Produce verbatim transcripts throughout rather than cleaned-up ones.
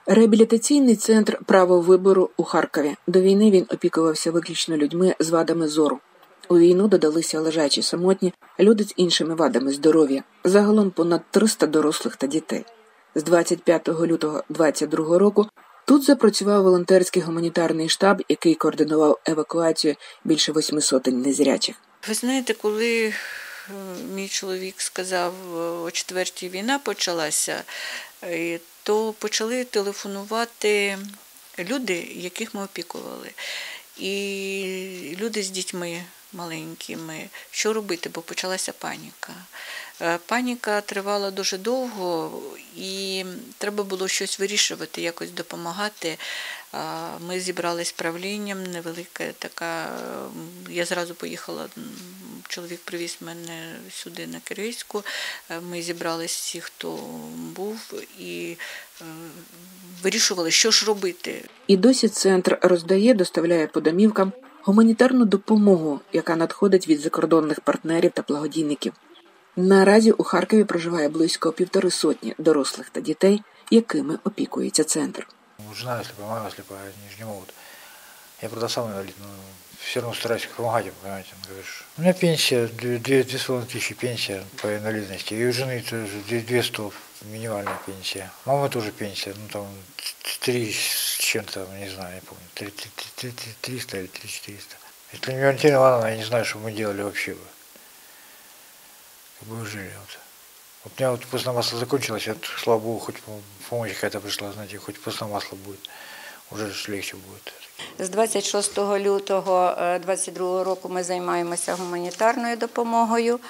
Реабілітаційний центр «Право вибору» у Харкові. До війни він опікувався виключно людьми з вадами зору. У війну додалися лежачі самотні, люди з іншими вадами здоров'я. Загалом понад триста дорослих та дітей. З двадцять п'ятого лютого двадцять другого року тут запрацював волонтерський гуманітарний штаб, який координував евакуацію більше восьми сотень незрячих. Ви знаєте, коли мій чоловік сказав, о четвертій війна почалася, то почали телефонувати люди, яких ми опікували. І люди з дітьми маленькими. Що робити, бо почалася паніка. Паніка тривала дуже довго, і треба було щось вирішувати, якось допомагати. Ми зібрались правлінням, невелика така, я зразу поїхала, чоловік привіз мене сюди на Киргизьку, ми зібрались всі, хто був, і вирішували, що ж робити. І досі центр роздає, доставляє по домівкам гуманітарну допомогу, яка надходить від закордонних партнерів та благодійників. Наразі у Харкові проживає близько півтори сотні дорослих та дітей, якими опікується центр. Жена слепая, мама слепая, они же не могут. Я, правда, сам инвалид, но все равно стараюсь помогать им, понимаете. Говоришь, у меня пенсия, две с половиной тысячи пенсия по инвалидности, и у жены тоже две сто минимальная пенсия. Мама тоже пенсия, ну там три с чем-то, не знаю, не помню, триста или три четыреста. Если не Валентина Ивановна, я не знаю, что мы делали вообще бы. Как бы жили вот. Вот у меня вот постное масло закончилось, вот, слава богу, хоть помощь какая-то пришла, знаете, хоть постное масло будет, уже легче будет. З двадцять шостого лютого двадцять другого року ми займаємося гуманітарною допомогою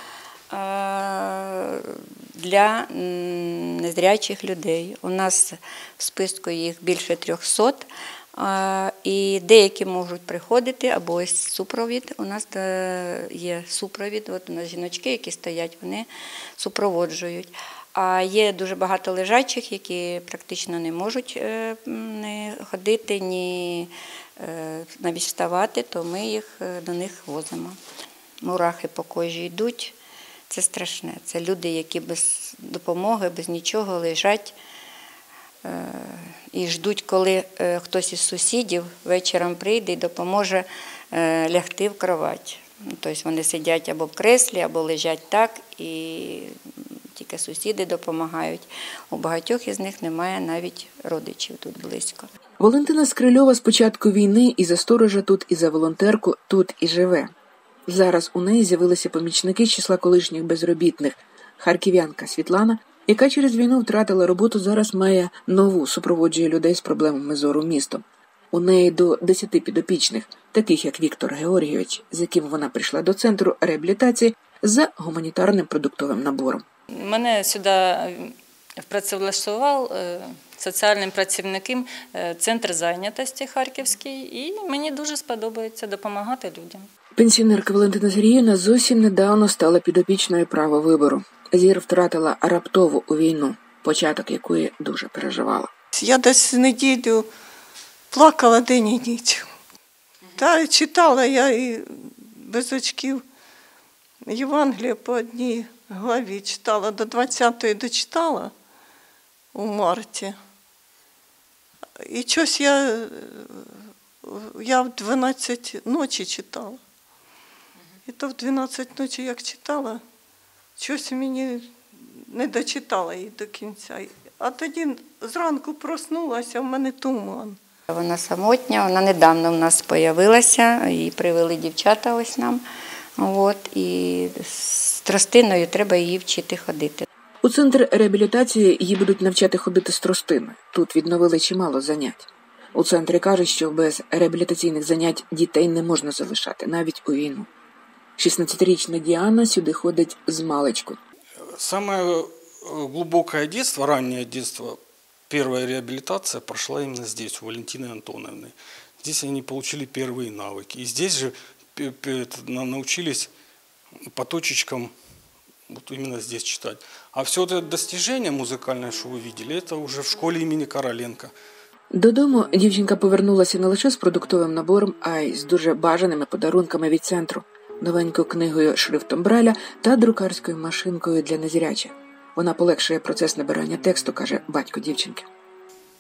для незрячих людей. У нас в списку їх більше трьохсот, і деякі можуть приходити, або ось супровід. У нас є супровід, от у нас жіночки, які стоять, вони супроводжують. А є дуже багато лежачих, які практично не можуть не ходити, ні навіть вставати, то ми їх до них возимо. Мурахи по кожі йдуть, це страшне. Це люди, які без допомоги, без нічого лежать і ждуть, коли хтось із сусідів вечором прийде і допоможе лягти в кровать. Тобто вони сидять або в креслі, або лежать так, і тільки сусіди допомагають. У багатьох із них немає навіть родичів тут близько. Валентина Скрильова з початку війни і за сторожа тут, і за волонтерку тут і живе. Зараз у неї з'явилися помічники з числа колишніх безробітних. Харків'янка Світлана, яка через війну втратила роботу, зараз має нову, супроводжує людей з проблемами зору містом. У неї до десяти підопічних, таких як Віктор Георгійович, з яким вона прийшла до центру реабілітації за гуманітарним продуктовим набором. Мене сюди працевлаштував соціальним працівником центр зайнятості Харківський, і мені дуже сподобається допомагати людям. Пенсіонерка Валентина Сергіївна зовсім недавно стала підопічною «Право вибору». Зір втратила раптово у війну, початок якої дуже переживала. Я десь неділю плакала день і ніч. Та читала я і без очків Євангелія по одній главі читала, до двадцятої дочитала у марті. І щось я, я в дванадцять ночі читала. І то в дванадцять ночі як читала, щось мені не дочитала її до кінця. А тоді зранку проснулася, в мене туман. Вона самотня, вона недавно в нас з'явилася, її привели дівчата ось нам. От, і з тростиною треба її вчити ходити. У центр реабілітації її будуть навчати ходити з тростиною. Тут відновили чимало занять. У центрі кажуть, що без реабілітаційних занять дітей не можна залишати, навіть у війну. шістнадцятирічна Діана сюди ходить з маличку. Самое глубокое детство, раннее детство, первая реабилитация прошла именно здесь, у Валентины Антоновны. Здесь они получили первые навыки. И здесь же научились по точечкам вот именно здесь читать. А все это достижение музыкальное, что вы видели, это уже в школе имени Короленко. Додому дівчинка повернулася не лише з продуктовим набором, а й з дуже бажаними подарунками від центру. Новенькою книгою шрифтом Браля та друкарською машинкою для незрячих. Вона полегшує процес набирання тексту, каже батько дівчинки.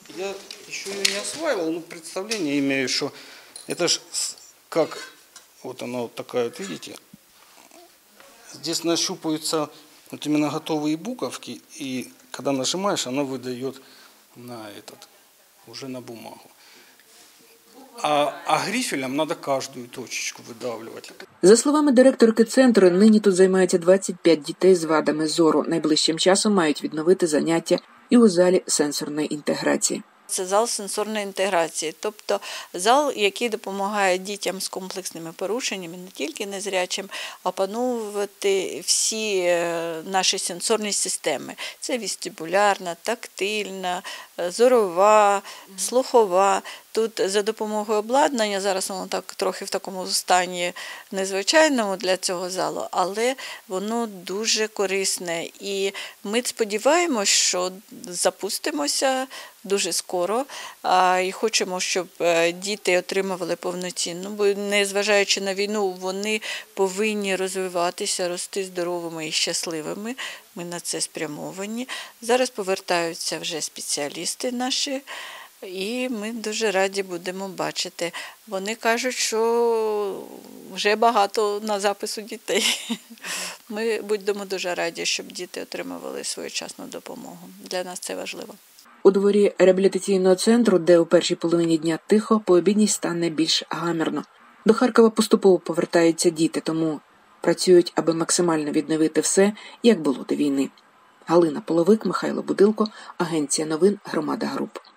Я еще ее не осваивал, но представление имею, что это ж как, вот она вот такая, вот видите, здесь нащупываются вот именно готовые буковки, и когда нажимаешь, она выдает на этот, уже на бумагу. А, а грифелем надо каждую точечку видавлювати. За словами директорки центру, нині тут займаються двадцять п'ять дітей з вадами зору. Найближчим часом мають відновити заняття і у залі сенсорної інтеграції. Це зал сенсорної інтеграції, тобто зал, який допомагає дітям з комплексними порушеннями, не тільки незрячим, опановувати всі наші сенсорні системи. Це вестибулярна, тактильна, зорова, слухова. Тут за допомогою обладнання, зараз воно так трохи в такому стані незвичайному для цього залу, але воно дуже корисне. І ми сподіваємось, що запустимося дуже скоро і хочемо, щоб діти отримували повноцінну, бо незважаючи на війну, вони повинні розвиватися, рости здоровими і щасливими. Ми на це спрямовані. Зараз повертаються вже спеціалісти наші. І ми дуже раді будемо бачити. Вони кажуть, що вже багато на запису дітей. Ми будемо дуже раді, щоб діти отримували своєчасну допомогу. Для нас це важливо. У дворі реабілітаційного центру, де у першій половині дня тихо, по обідній стане більш гамірно. До Харкова поступово повертаються діти, тому працюють, аби максимально відновити все, як було до війни. Галина Половик, Михайло Будилко, Агенція новин «Громада Груп».